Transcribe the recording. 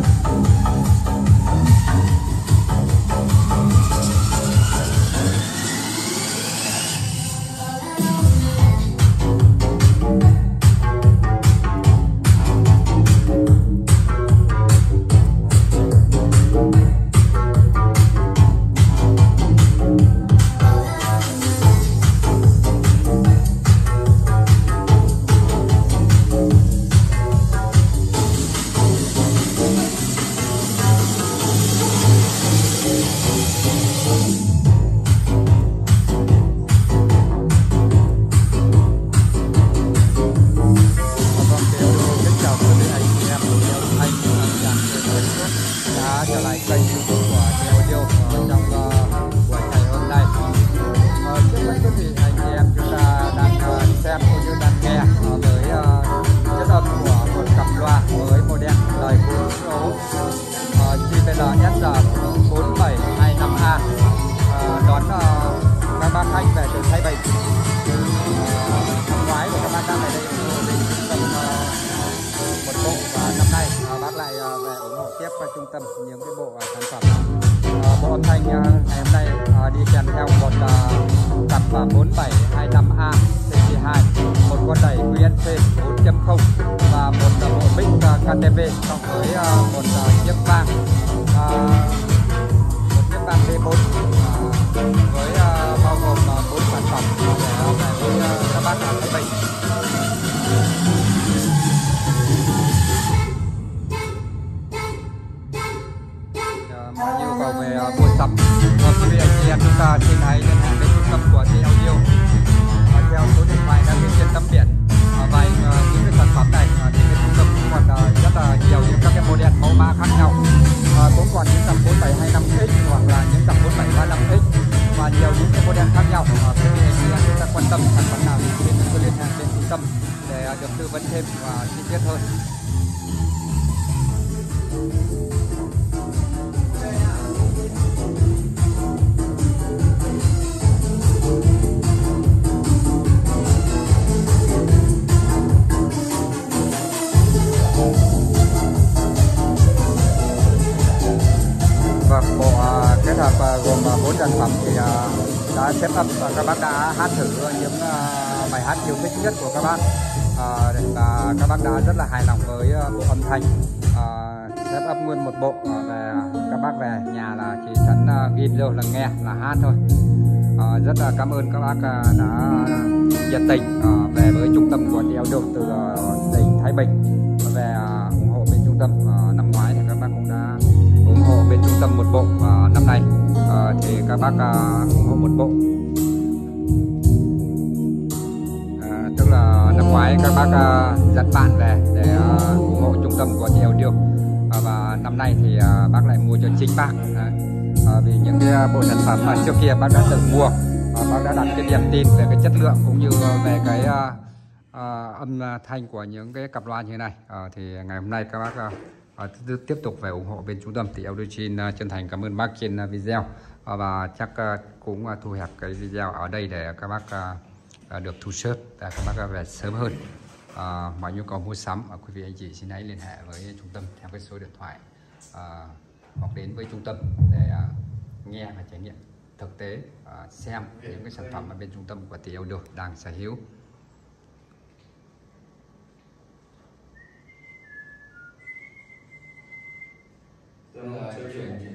Trở lại kênh YouTube của Audio trong buổi ngày hôm nay. Trước hết thì anh em chúng ta đang xem cũng như đang nghe với chất âm của một cặp loa với model đời 4 số JBL SR4725A đón các bác khách về từ Thái Bình. Năm ngoái của các bác đã về đây trung tâm một bộ, và năm nay bác lại về ủng hộ tiếp trung tâm những cái bộ sản phẩm. Bộ âm thanh ngày hôm nay đi kèm theo một cặp 4725A CC2, một con đẩy QNC 4.0 và một bộ mic KTV cộng với một chiếc vang D4 với bao gồm 4 sản phẩm để về với các bác ở Thái Bình. Mà nhu cầu về mua sắm, quý vị anh chị em chúng ta xin hãy liên hệ với trung tâm của Audio theo số điện thoại đang trên tấm biển. Và những cái sản phẩm này thì cái trung tâm cũng còn rất là nhiều những các cái model mẫu mã khác nhau, cũng còn những dòng 4725X hoặc là những dòng 4735X và nhiều những cái model khác nhau. Quý vị anh chị em chúng ta quan tâm sản phẩm nào thì xin cứ liên hệ đến trung tâm để được tư vấn thêm và chi tiết hơn. Bộ kết hợp gồm 4 sản phẩm thì đã set up và các bác đã hát thử những bài hát yêu thích nhất của các bác, và các bác đã rất là hài lòng với bộ âm thanh. Set up nguyên một bộ về các bác về nhà là chỉ sẵn ghim vô là nghe là hát thôi. Rất là cảm ơn các bác đã nhiệt tình về với trung tâm của Audio từ tỉnh Thái Bình về ủng hộ bên trung tâm. Năm ngoái thì các bác cũng đã ủng hộ bên trung tâm một bộ, và năm nay thì các bác ủng hộ một bộ. Tức là năm ngoái các bác dẫn bạn về để ủng hộ trung tâm của Audio, và năm nay thì bác lại mua cho chính bác. Vì những cái bộ sản phẩm mà trước kia bác đã từng mua, bác đã đặt cái niềm tin về cái chất lượng cũng như về cái âm thanh của những cái cặp loa như thế này. Thì ngày hôm nay các bác tiếp tục về ủng hộ bên trung tâm thì Audio xin chân thành cảm ơn bác trên video, và chắc cũng thu hẹp cái video ở đây để các bác được thu xếp để các bác về sớm hơn. Mọi nhu cầu mua sắm quý vị anh chị xin hãy liên hệ với trung tâm theo cái số điện thoại hoặc đến với trung tâm để nghe và trải nghiệm thực tế xem những cái sản phẩm ở bên trung tâm của Audio đang sở hữu. Tôi là chuyển